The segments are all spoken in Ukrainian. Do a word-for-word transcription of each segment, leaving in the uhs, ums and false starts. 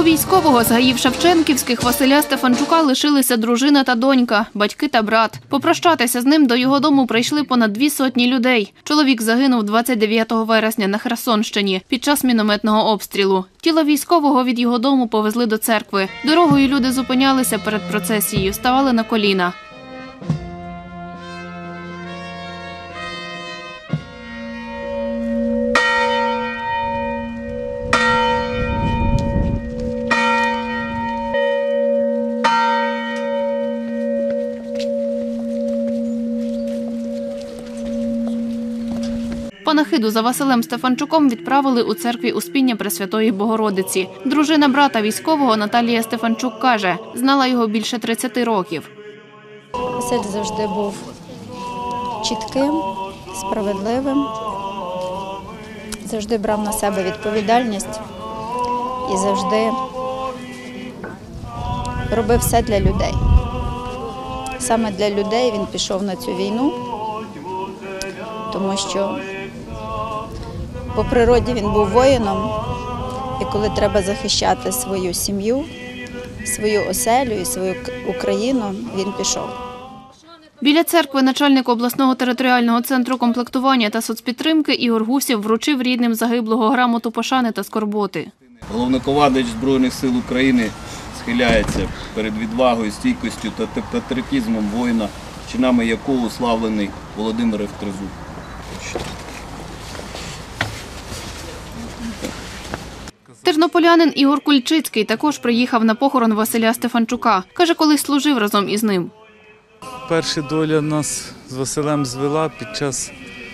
військового з гаїв Шевченківських Василя Стефанчука лишилися дружина та донька, батьки та брат. Попрощатися з ним до його дому прийшли понад дві сотні людей. Чоловік загинув двадцять дев'ятого вересня на Херсонщині під час мінометного обстрілу. Тіло військового від його дому повезли до церкви. Дорогою люди зупинялися перед процесією, ставали на коліна. Панахиду за Василем Стефанчуком відправили у церкві Успіння Пресвятої Богородиці. Дружина брата військового Наталія Стефанчук каже, знала його більше тридцяти років. Василь завжди був чітким, справедливим, завжди брав на себе відповідальність і завжди робив все для людей. Саме для людей він пішов на цю війну, тому що по природі він був воїном, і коли треба захищати свою сім'ю, свою оселю і свою Україну, він пішов. Біля церкви начальник обласного територіального центру комплектування та соцпідтримки Ігор Гусєв вручив рідним загиблого грамоту пошани та скорботи. Головнокомандувач Збройних сил України схиляється перед відвагою, стійкістю та патріотизмом воїна, чинами якого уславлений Володимир Евтрезуб. Тернополянин Ігор Кульчицький також приїхав на похорон Василя Стефанчука. Каже, колись служив разом із ним. Перша доля нас з Василем звела під час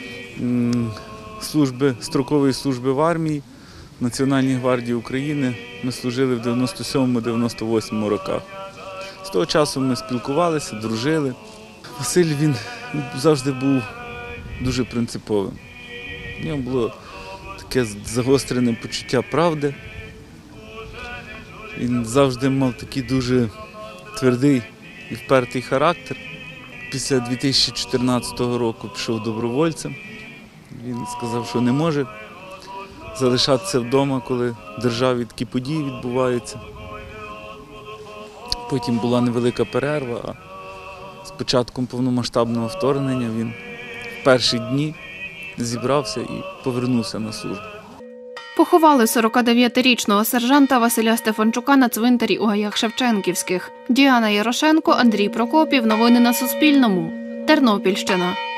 служби, строкової служби в армії Національній гвардії України. Ми служили в дев'яносто сьомому - дев'яносто восьмому роках. З того часу ми спілкувалися, дружили. Василь він завжди був дуже принциповим. У нього було таке загострене почуття правди. Він завжди мав такий дуже твердий і впертий характер. Після дві тисячі чотирнадцятого року пішов добровольцем. Він сказав, що не може залишатися вдома, коли в державі такі події відбуваються. Потім була невелика перерва, а з початком повномасштабного вторгнення він в перші дні зібрався і повернувся на службу. Поховали сорокадев'ятирічного сержанта Василя Стефанчука на цвинтарі у гаях Шевченківських. Діана Ярошенко, Андрій Прокопів. Новини на Суспільному. Тернопільщина.